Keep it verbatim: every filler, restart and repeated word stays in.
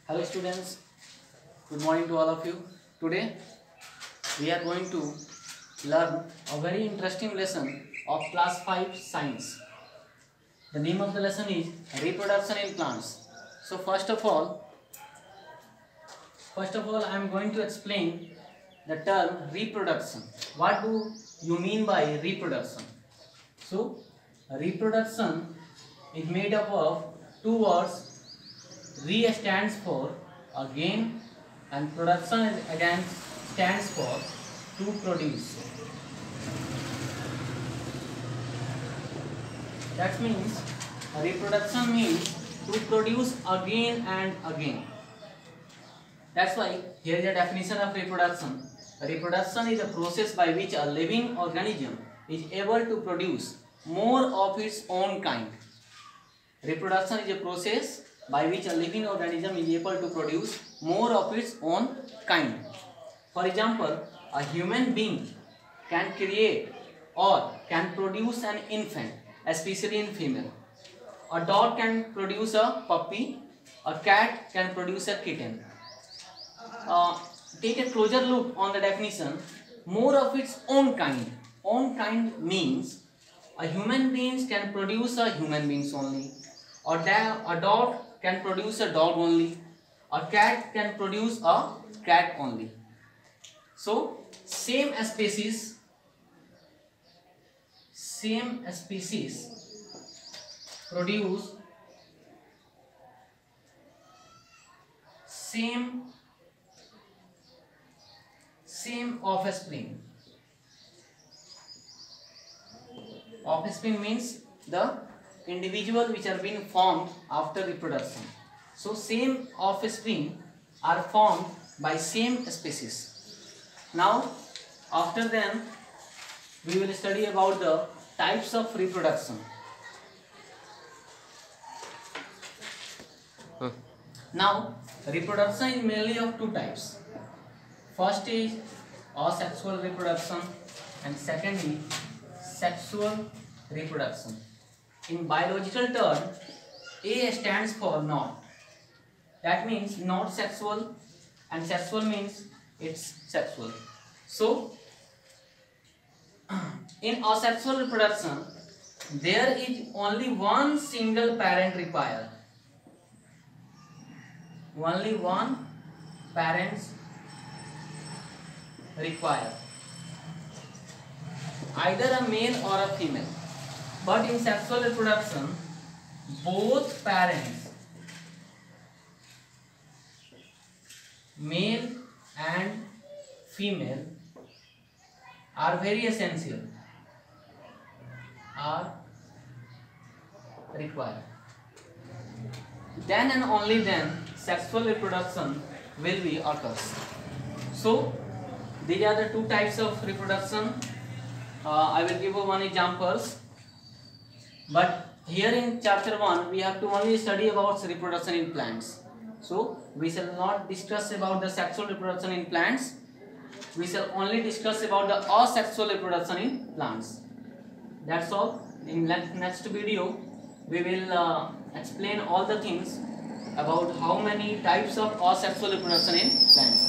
Hello students, good morning to all of you. Today we are going to learn a very interesting lesson of class five science. The name of the lesson is reproduction in plants. So first of all, first of all I am going to explain the term reproduction. What do you mean by reproduction? So reproduction is made up of two words. Re stands for again and production again stands for to produce. That means reproduction means to produce again and again. That's why here is the definition of reproduction. Reproduction is a process by which a living organism is able to produce more of its own kind. Reproduction is a process by which a living organism is able to produce more of its own kind. For example, a human being can create or can produce an infant, especially in female. A dog can produce a puppy, a cat can produce a kitten. Uh, take a closer look on the definition. More of its own kind. Own kind means a human being can produce a human beings only. Or a dog can produce a dog only. A cat can produce a cat only. So same species, same species produce same same offspring. Offspring means the individual which are being formed after reproduction. So same offspring are formed by same species. Now after then we will study about the types of reproduction. Hmm. Now reproduction is mainly of two types. First is asexual reproduction and second is sexual reproduction. In biological term, A stands for not. That means not sexual, and sexual means it's sexual. So in asexual reproduction, there is only one single parent required. Only one parents required, either a male or a female. But in sexual reproduction, both parents, male and female, are very essential, are required. Then and only then sexual reproduction will be occurs. So these are the two types of reproduction. Uh, I will give you one examples. But here in chapter one we have to only study about reproduction in plants. So we shall not discuss about the sexual reproduction in plants. We shall only discuss about the asexual reproduction in plants. That's all. In next video we will uh, explain all the things about how many types of asexual reproduction in plants.